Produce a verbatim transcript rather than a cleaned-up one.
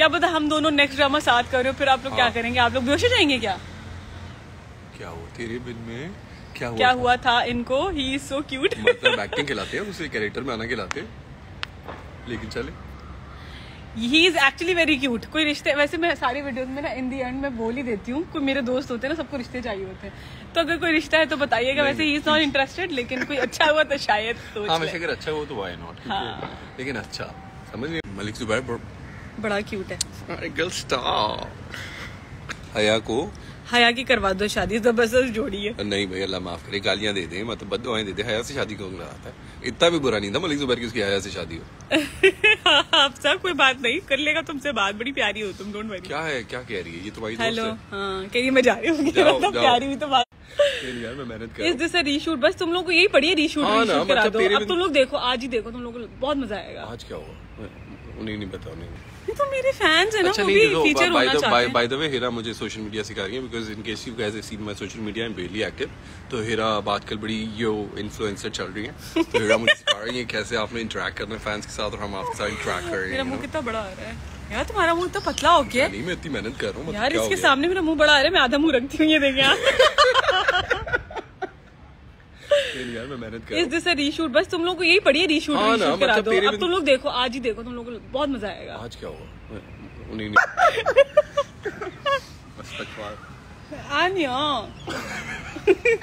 क्या पता हम दोनों नेक्स्ट ड्रामा साथ कर रहे हो, फिर आप लोग क्या करेंगे? आप लोग बेहोश हो जाएंगे क्या? क्या हुआ तेरे बिन में? क्या हुआ क्या था? हुआ था इनको? He is so cute. मतलब एक्टिंग खिलाते हैं उसे, कैरेक्टर में आना खिलाते हैं, लेकिन चले he is actually very cute. कोई रिश्ते, वैसे मैं सारी वीडियोस में ना इन दी एंड मैं बोल ही देती हूँ, कोई मेरे दोस्त होते हैं ना, सबको रिश्ते चाहिए होते हैं, तो अगर कोई रिश्ता है तो बताइएगा। वैसे ही इज नॉट इंटरेस्टेड, लेकिन कोई अच्छा हुआ तो शायद सोच हाँ, ले। वैसे अगर अच्छा हो तो व्हाई नॉट। हाँ। लेकिन अच्छा समझ नहीं, मलिक जुबैर बड़ा क्यूट है। Girl star. हया को हया की करवा दो शादी, जबरदस्त जोड़ी है। नहीं भाई, अल्लाह माफ करे, गालियां दे दे, मतलब बद्दुआएं दे दे। हया से शादी कौन कराता है? इतना भी बुरा नहीं था मलिक जुबैर की उसकी हया से शादी हो। आप सब कोई बात नहीं कर लेगा तुमसे बात, बड़ी प्यारी हो तुम, डोंट वरी। क्या है, क्या कह रही है ये तुम्हारी हेलो, दोस्त है? हाँ कह रही मैं जा रही हूँ, जाओ, मतलब जाओ। प्यारी हुई तो बात। यार मैं मेहनत कर इस दिस रीशूट, बस तुम लोग को यही पड़ी है, रीशूट हाँ ना, रीशूट करा मतलब दो। तेरे अब बिन- तुम लोग देखो, आज ही देखो, तुम लोग को बहुत मजा आएगा। आज क्या हुआ उन्हें नहीं पता, उन्हें ये तो मेरे फैंस है ना, अच्छा वो नहीं भी देखो, फीचर बाय होना द चाहते हैं। बाय द वे हिरा मुझे सोशल मीडिया सिखा रही है, because in case you guys have seen my social media, I am really active. तो हिरा आजकल बड़ी यो इन्फ्लुएंसर चल रही है, तो हिरा मुझे सिखा रही है कैसे आपने इंटरेक्ट करना है फैंस के साथ, और हम आपके साथ इंटरेक्ट कर रहे मेरा हैं। मुंह कितना बड़ा आ रहा है यार, तुम्हारा मुंह इतना पतला हो गया नहीं, मैं इतनी मेहनत कर रहा हूँ यार, इसके सामने मेरा मुंह बड़ा आ रहा है, मैं आधा मुंह रखती हूँ, ये देखें आप। यार मैं मेहनत कर इस दिस रीशूट, बस तुम लोग को यही पड़ी है, रीशूट हाँ ना, रीशूट करा मतलब दो। तेरे अब बिन- तुम लोग देखो, आज ही देखो, तुम लोग को बहुत मजा आएगा। आज क्या हुआ उन्हें नहीं आनिया